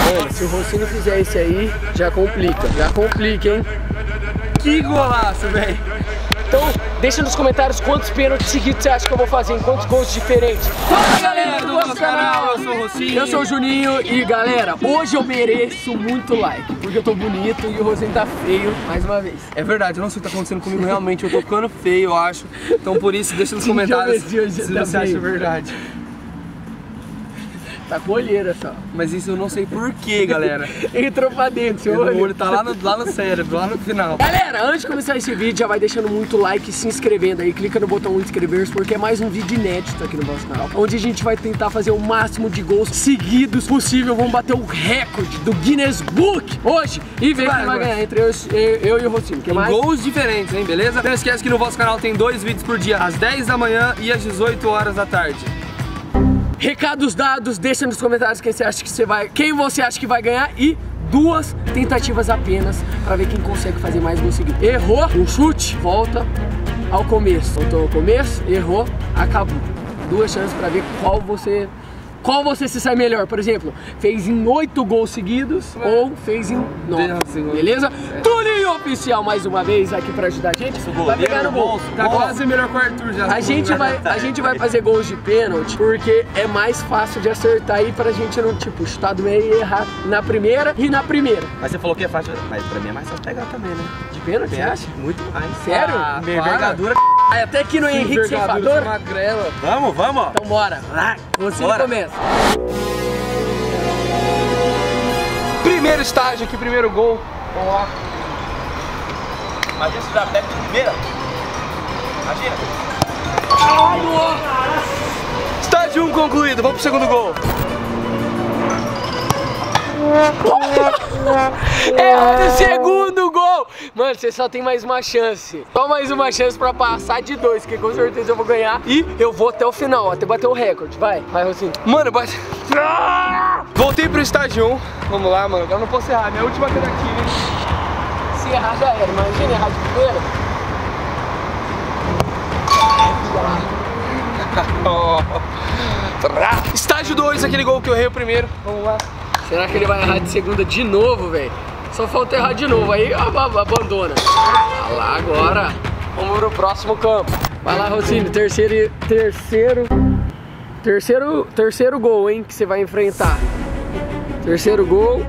Mano, se o Rossini fizer esse aí, já complica. Já complica, hein? Que golaço, velho. Então, deixa nos comentários quantos pênaltis seguidos você acha que eu vou fazer, em quantos gols diferentes. Fala, galera do nosso canal, eu sou o Rocinho. Eu sou o Juninho e, galera, hoje eu mereço muito like, porque eu tô bonito e o Rosinho tá feio, mais uma vez. É verdade, eu não sei o que tá acontecendo comigo realmente, eu tô ficando feio, eu acho. Então por isso, deixa nos comentários se você acha verdade. Tá com olheira só. Mas isso eu não sei porquê, galera. Entrou pra dentro, seu O olho tá lá no cérebro, lá no final. Galera, antes de começar esse vídeo, já vai deixando muito like e se inscrevendo aí. Clica no botão inscrever-se, porque é mais um vídeo inédito aqui no nosso canal, onde a gente vai tentar fazer o máximo de gols seguidos possível. Vamos bater o recorde do Guinness Book hoje e ver quem vai ganhar entre eu e o Rocinho. Que mais? Gols diferentes, hein, beleza? Não esquece que no vosso canal tem 2 vídeos por dia, às 10 da manhã e às 18 horas da tarde. Recados dados, deixa nos comentários quem você acha que vai ganhar e 2 tentativas apenas para ver quem consegue fazer mais gols seguidos. Errou, um chute, volta ao começo. Voltou ao começo, errou, acabou. 2 chances para ver qual você se sai melhor. Por exemplo, fez em 8 gols seguidos ou fez em 9. Beleza? Tulinho Oficial mais uma vez aqui pra ajudar a gente. Vai pegar no gol. Tá quase melhor que o Arthur já. A gente vai fazer gols de pênalti porque é mais fácil de acertar aí pra gente não, tipo, chutar do meio e errar na primeira e na primeira. Mas você falou que é fácil, mas pra mim é mais fácil pegar também, né? De pênalti, você acha? Muito mais. Sério? Minha envergadura. Até aqui no Henrique Ceifador. Magrela. Vamos, vamos. Então bora. Você começa. Primeiro estágio aqui, primeiro gol. Vamos lá. Imagina se já pega de primeira. Imagina. Estágio 1 concluído, vamos pro segundo gol. É o segundo gol! Mano, você só tem mais uma chance. Só mais uma chance pra passar de 2, que com certeza eu vou ganhar. E eu vou até o final, até bater o recorde. Vai, Rocinho. Mano, bate. Voltei pro estágio 1. Vamos lá, mano. Agora não posso errar. Minha última tentativa, hein? Se errar já era. Imagina errar de primeira. Estágio 2, aquele gol que eu errei o primeiro. Vamos lá. Será que ele vai errar de segunda de novo, velho? Só falta errar de novo, aí abandona. Vai lá agora. Vamos pro próximo campo. Vai lá, Rocinho, terceiro gol, hein, que você vai enfrentar. Terceiro gol.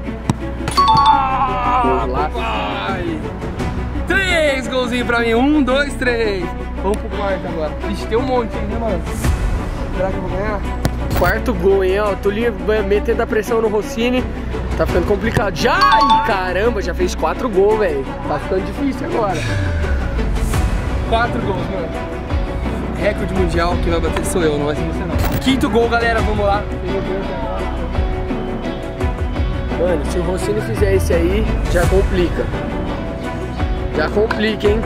Vamos lá. Vai. 3 golzinhos pra mim. 1, 2, 3. Vamos pro quarto agora. Ixi, tem um monte aí, né, mano? Será que eu vou ganhar? Quarto gol, hein, ó. Tulinho metendo a pressão no Rossini. Tá ficando complicado. Já! Ai, caramba, já fez 4 gols, velho. Tá ficando difícil agora. 4 gols, mano. Recorde mundial, quem vai bater sou eu, não vai ser você não. Quinto gol, galera, vamos lá. Mano, se o Rossini fizer esse aí, já complica. Já complica, hein?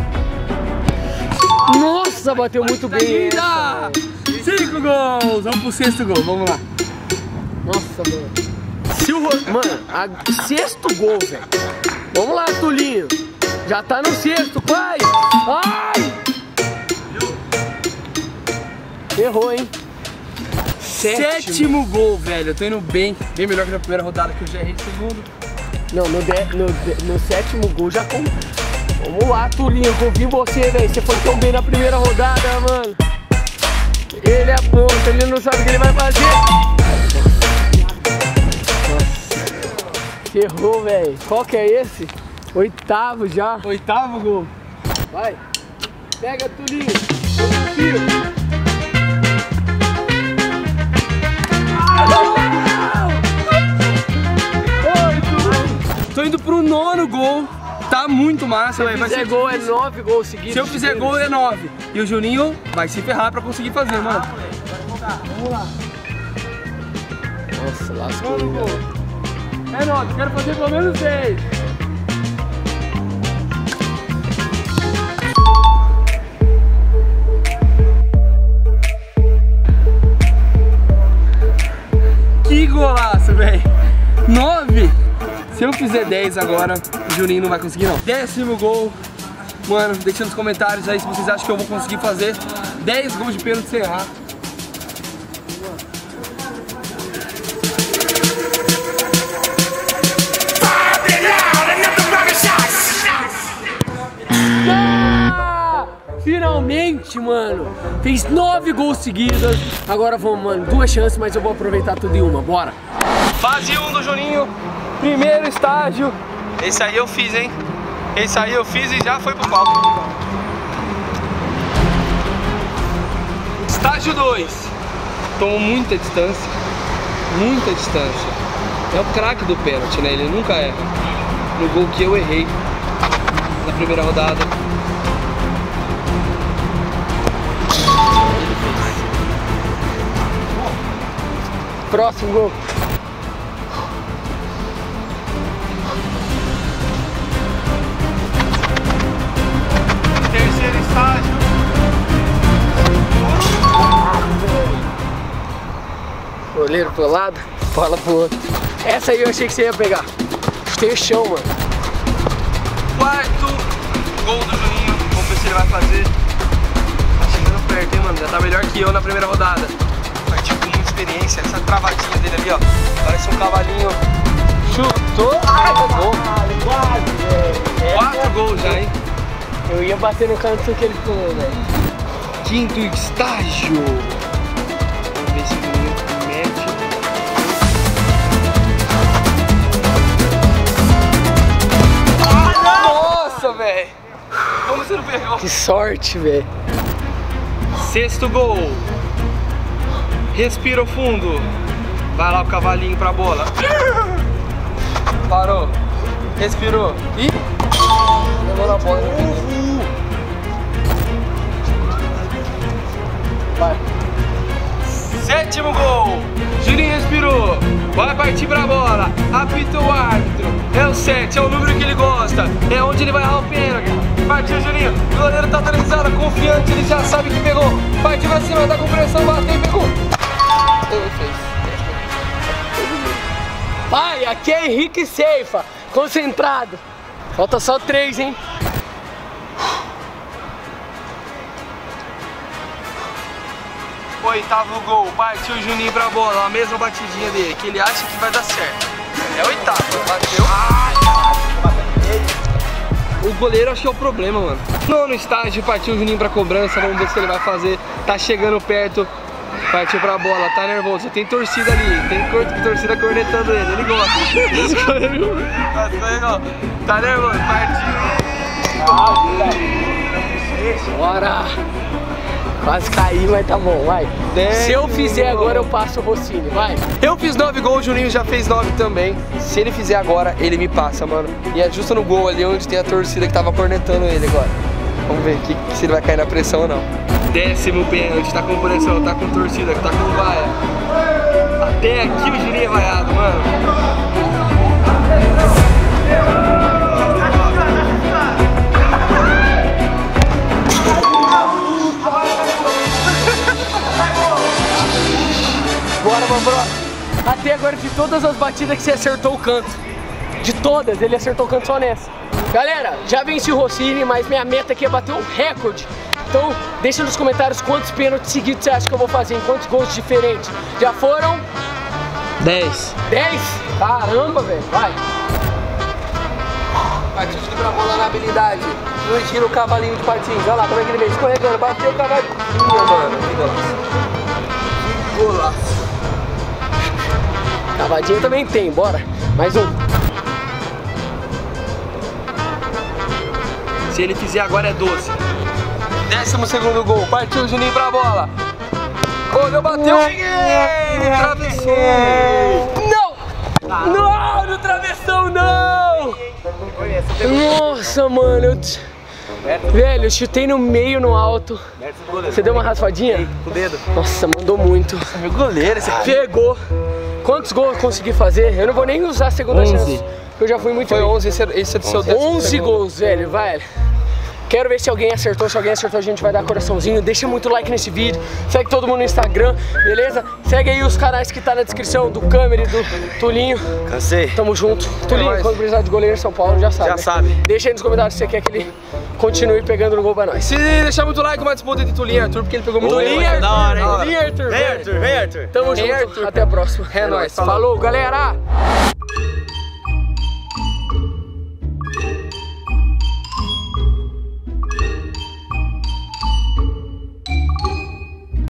Nossa, bateu muito bem. 5 gols! Vamos pro 6º gol, vamos lá. Nossa, mano. Sexto gol, velho. Vamos lá, Tulinho. Já tá no 6º, vai! Ai! Errou, hein? 7º gol, velho. Eu tô indo bem melhor que na primeira rodada, que eu já errei segundo. Não, no 7º gol já com. Vamos lá, Tulinho, eu confio em você, velho. Você foi tão bem na primeira rodada, mano. Ele é ponta, ele não sabe o que ele vai fazer. Nossa. Errou, velho. Qual que é esse? 8º já. 8º gol. Vai. Pega, Tulinho. Eu confio. Tô indo pro 9º gol. Tá muito massa, velho. Se fizer gol é 9 gols seguidos. Se eu fizer gol é 9. E o Juninho vai se ferrar pra conseguir fazer, mano. Vamos lá. Nossa, lascou. É 9, quero fazer pelo menos 10. Que golaço, velho. 9. Se eu fizer 10 agora, o Juninho não vai conseguir não. 10º gol. Mano, deixa nos comentários aí se vocês acham que eu vou conseguir fazer 10 gols de pênalti sem errar. sorte, mano. Fez 9 gols seguidos. Agora vamos, mano, 2 chances, mas eu vou aproveitar tudo em uma. Bora. Fase 1 do Juninho, primeiro estágio. Esse aí eu fiz, hein? Esse aí eu fiz e já foi pro palco. Estágio 2. Tomou muita distância. Muita distância. É o craque do pênalti, né? Ele nunca erra. No gol que eu errei na primeira rodada. Próximo gol. Terceiro estágio. Goleiro pro lado, bola pro outro. Essa aí eu achei que você ia pegar. Chutei o chão, mano. Quarto gol do Juninho. Vamos ver se ele vai fazer. Tá chegando perto, hein, mano? Já tá melhor que eu na primeira rodada. Partiu com muita experiência. Essa travadinha dele ali, ó. Parece um cavalinho. Chutou. Ai, gol. Quase, velho. 4 gols já, hein? Eu ia bater no canto que ele pulou, velho. Quinto estágio. Vamos ver se o Juninho mete. Nossa, velho. Como você não pegou? Que sorte, velho. Sexto gol. Respira fundo. Vai lá o cavalinho pra bola. Parou. Respirou. E... levou na bola. Vai. Sétimo gol. Juninho respirou. Vai partir pra bola. Apita o árbitro. É o 7, é o número que ele gosta. É onde ele vai errar o pênalti. Partiu, Juninho. O goleiro tá dando risada, confiante, ele já sabe que pegou. Partiu pra cima, tá com pressão, bateu e pegou. Ele fez. Vai, aqui é Henrique Ceifa. Concentrado. Falta só 3, hein? Oitavo gol, partiu o Juninho pra bola, a mesma batidinha dele, que ele acha que vai dar certo. É o oitavo, bateu. O goleiro acho que é o problema, mano. Nono estágio, partiu o Juninho pra cobrança, vamos ver se ele vai fazer. Tá chegando perto, partiu pra bola, tá nervoso. Tem torcida ali, tem torcida cornetando ele gosta. Tá nervoso, partiu. Bora! Quase caí, mas tá bom, vai. Se eu fizer agora, eu passo o Rossini, vai. Eu fiz 9 gols, o Juninho já fez 9 também. Se ele fizer agora, ele me passa, mano. E é justo no gol ali onde tem a torcida que tava cornetando ele agora. Vamos ver se ele vai cair na pressão ou não. 10º pênalti, tá com pressão, tá com torcida, tá com vaia. Até aqui o Juninho é vaiado, mano. Bora, Bambro. Até agora, de todas as batidas que você acertou o canto, de todas, ele acertou o canto só nessa. Galera, já venci o Rossini, mas minha meta aqui é bater um recorde. Então, deixa nos comentários quantos pênaltis seguidos você acha que eu vou fazer, em quantos gols diferentes. Já foram? 10. 10? Caramba, velho, vai. Partiu de pra bola na habilidade. Não gira o cavalinho de patins. Olha lá como é que ele vem escorregando. Bateu o cavalinho. Mano, que golaço. Que golaço. Cavadinha também tem, bora. Mais um. Se ele fizer agora é 12. 12º gol. Partiu o Juninho pra bola. Olhou, bateu. Travessou. Não! Não, no travessão não! Nossa, mano, velho, eu chutei no meio, no alto. Você deu uma raspadinha? Com o dedo. Nossa, mandou muito. Meu goleiro, esse aqui. Pegou. Quantos gols eu consegui fazer? Eu não vou nem usar a segunda chance, porque eu já fui muito Foi bem. 11, esse é do seu 11 gols, velho, vai. Quero ver se alguém acertou. Se alguém acertou, a gente vai dar coraçãozinho. Deixa muito like nesse vídeo. Segue todo mundo no Instagram, beleza? Segue aí os canais que tá na descrição, do Câmera e do Tulinho. Cansei. Tamo junto. Tulinho, quando precisar de goleiro em São Paulo, já sabe. Já né? sabe. Deixa aí nos comentários se você quer que ele continue pegando no gol pra nós. Se deixar muito like, uma disputa entre Tulinho e Arthur, porque ele pegou muito Tulinho e like. Arthur. Da hora, hein? Tulinho e Arthur. Vem, Arthur, vem, Arthur. Tamo Vem, junto. Arthur. Até a próxima. É nóis. Falou, galera!